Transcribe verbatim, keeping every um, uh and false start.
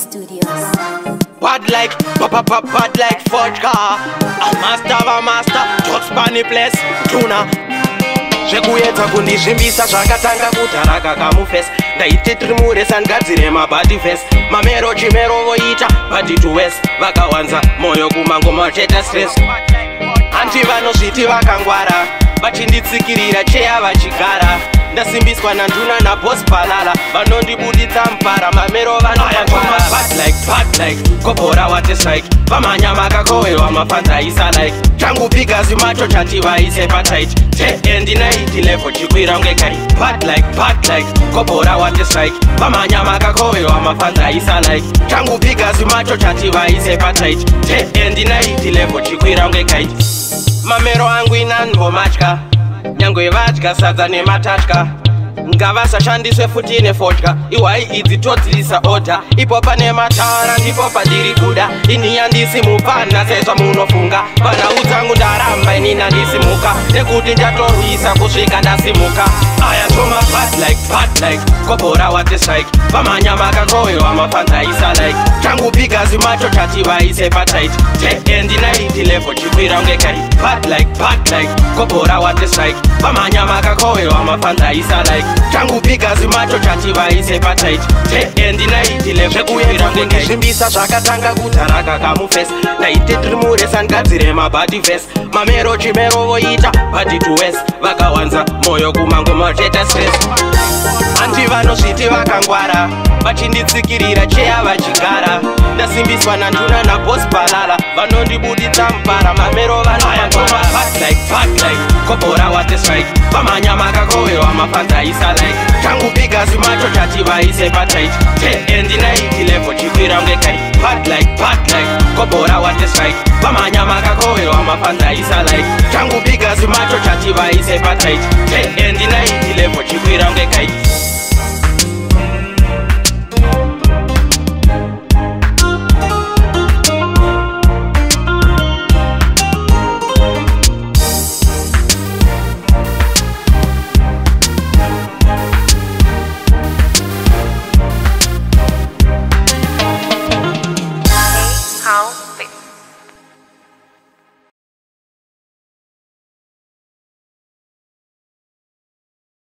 Studios. Bad like, papa papa bad like vodka. A master of a master, just bunny place, tuna. Zvekuedza kundizvimbisa zvakatanga kutaraka kamufesi. Ndaiti tiri muresa ngadzire mabody face. Mamero chimero voita body to west. Vakawanza moyo kumango macheta stress. Anti vanozviti vakangwara, vachinditsikirira cheya vachigara. Ndasimbiswa nanduna na boss palala, vanondibuditsa mpara. Mamero vanopangwara. Bad like, bad like, kopora wate strike. Vamanya makakowewa mafanza isa like. Changu pigazi macho chati vaise patight. Te endi night level chikwira ungekai. Bad like, bad like, kopora wate strike. Vamanya makakowewa mafanza isa like. Changu pigazi macho chati vaise patight. Te endi night level chikwira ungekai. Mamero angu inanvo machka, nyangwe vadya sadza nematatya. Ngavasashandiswe futi nefodya, iwai idzi todzilisa order. Ipo pane matara ndipo pandiri kuda. Ini handisimupa sezvo munofunga. Panhau dzangu ndaramba inini handisimuka, nekuti ndatorwisa kusvika ndasimuka. Aya toma bad like, bad like, kopora wate strike. Vamanya makakowewa mafanza isa like. Changu pigazi macho chati vaise patight. Te endi night level chikwira ungekai. Bad like, bad like, kopora wate strike. Vamanya makakowewa mafanza isa like. Changu pigazi macho chati vaise patight. Te endi night level chikwira ungekai. Zvimbisa zvakatanga kutaraka kamufesi. Ndaiti tiri muresa ngadzire mabody face. Mamero chimero voita body to west. Vakawanza moyo kumango macheta stress. Anti vanozviti vakangwara, vachinditsikirira cheya vachigara. Ndasimbiswa nanduna na boss palala, vanondibuditsa mpara. Mamero vanopangwara. Bad like, bad like, kopora wate strike. Vamanya makakowewa mafanza isa like. Changu pigazi macho chati vaise patight. Te endi night level chikwira ungekai. Bad like, bad like, kopora wate strike. Vamanya makakowewa mafanza isa like. Changu pigazi macho chati vaise patight. Te